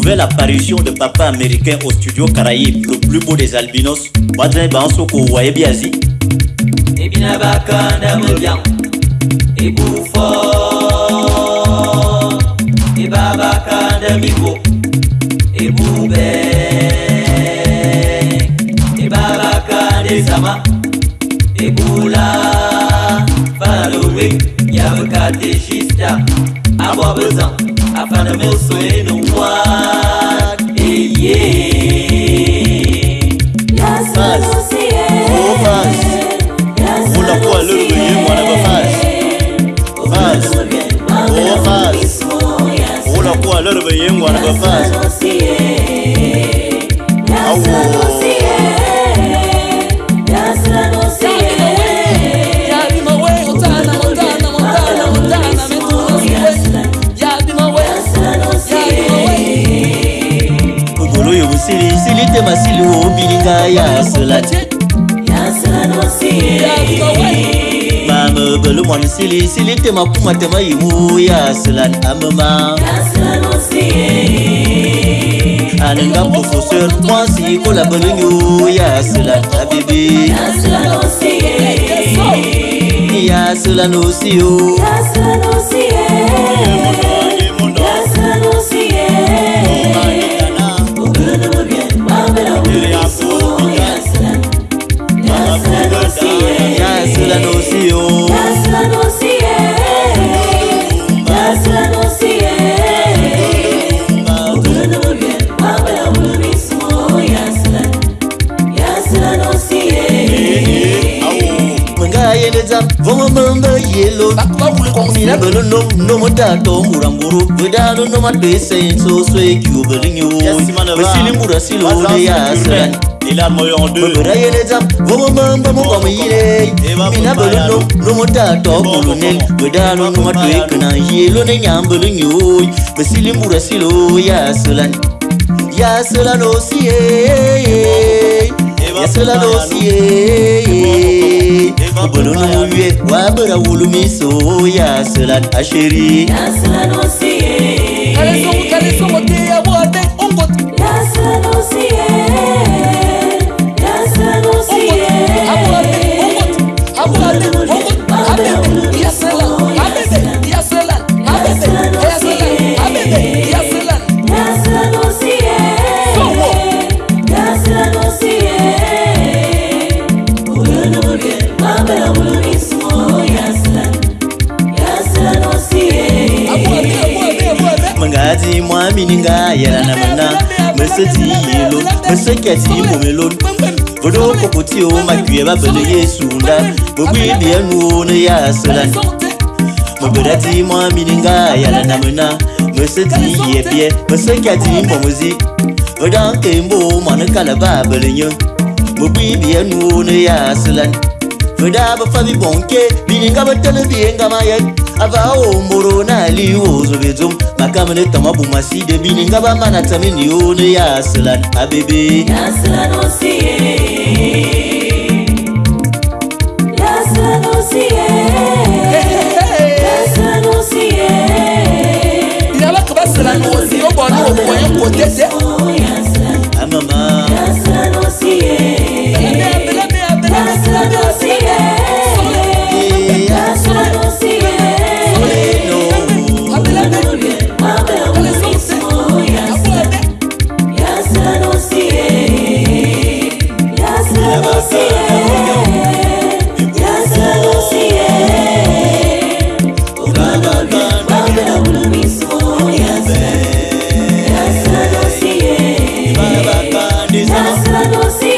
nouvelle apparition de papa américain au studio Caraïbes, le plus beau des albinos. Badrin Bansoko Waebiazi. Ebina bakanda mobian, ebufo, ebabakanda mibo, ebube, ebabakanda zama, ebula, faloué, yabakate chista, abobezan, afin de me soigner nous voir, Ola kwa lulu ye mwana ba faz. Oh faz. Ola kwa lulu ye mwana ba faz. Ogolo yo sili te masili o bilinga ya selati. Mama belu mon sili te makuma te mayimu ya selan amama. Anenga professeur moi si kola belu ya selan bébé. Ya selan aussi yo. Vamos mamba yellow. Mina belo no motato muramburu. Vedano no matbese so cubelinho. Vesili murasilo ya sran. Ila moyo de. Bera yeleza. Vamos mamba mo como yile. Mina belo no motato colonel. Vedano no matbeke na yellow ne nyambelinho. Vesili murasilo ya sran. Ya sran osie. Ya sran osie. Obolono muye wabara wulumiso ya selan asheri. Ya selan osie. Kaleso mote ya boate ongot. Ya selan osie. Ya selan osie. Aboate ongot. Abebe. Ya selan. Abebe. Ya selan. Abebe. Ya selan. Abebe. Ya selan. Ya selan osie. Somo. Ya selan osie. Mangati mwami ninga yala na mana meseti yelo mesekati momelon bodo kokoti o makuye babele yesunda bobwi bienu ne ya selan mangati mwami ninga yala na mana meseti yepie mesekati momozi odan kembo manakala babele nyo bobwi bienu ne ya selan Feda ba fabi bonke bininga ba telebienga maya ava o moro na liwo zobezum makamene tamabu maside bininga ba manata minione ya selan abebe ya selan osie ya selan osie ya selan osie ya ba ka selan osie o bo no bo yan ko tese amama ya selan osie Baba Kandisa.